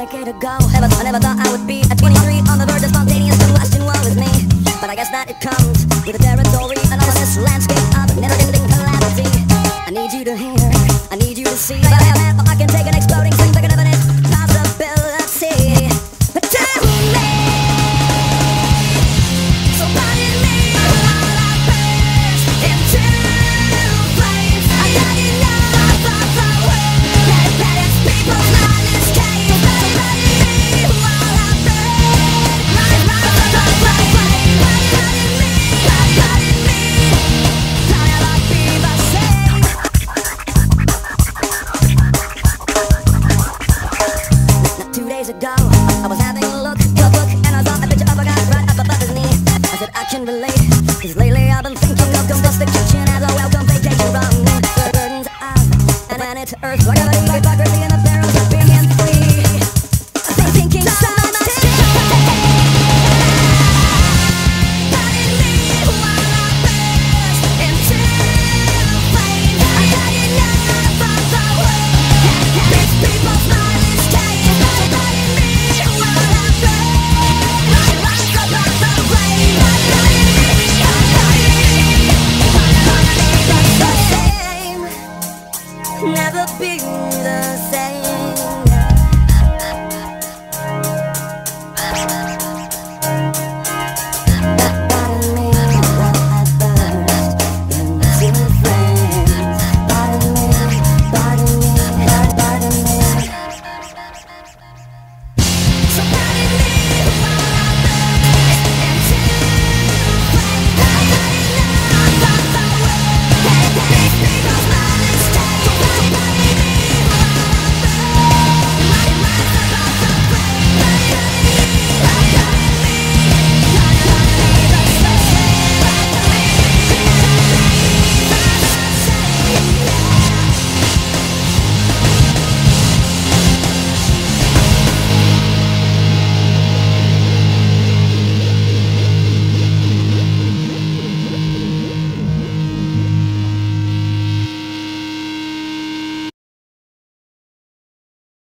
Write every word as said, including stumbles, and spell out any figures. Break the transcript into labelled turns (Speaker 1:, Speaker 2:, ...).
Speaker 1: decade ago. Never, I never thought I would be at twenty-three on the verge of spontaneous combustion. Woe is me, but I guess that it comes with the territory. An ominous landscape